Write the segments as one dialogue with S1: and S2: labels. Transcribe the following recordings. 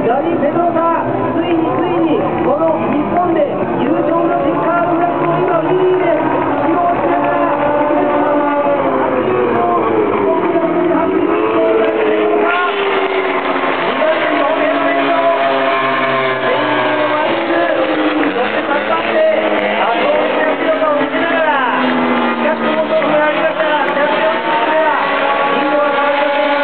S1: ダビー・ペドロサ、ついにこの日本で優勝のチェッカーフラッグを今ウィリーで披露しながら白竜の日本記録に走りに行こうとしているのか。左の目の上の先頭のマリス、そして3番手圧倒的な強さを見せながら、しかしこの勝負がありました。チャンピオンシップやリンゴは変わりません。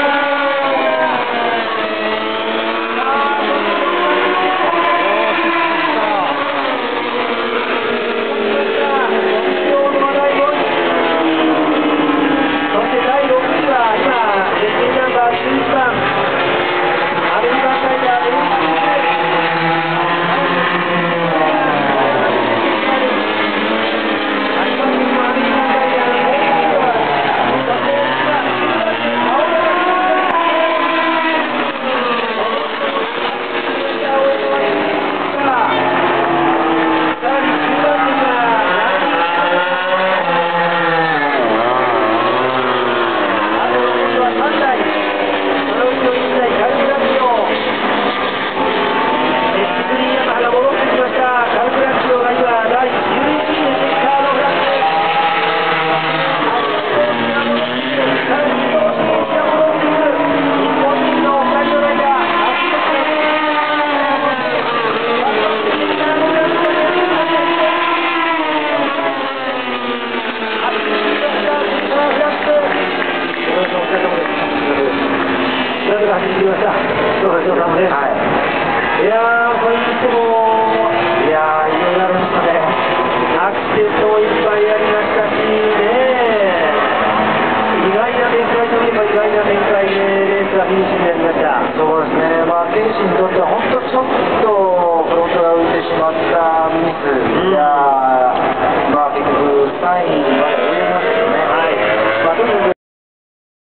S2: そうですね、選手にとっては本当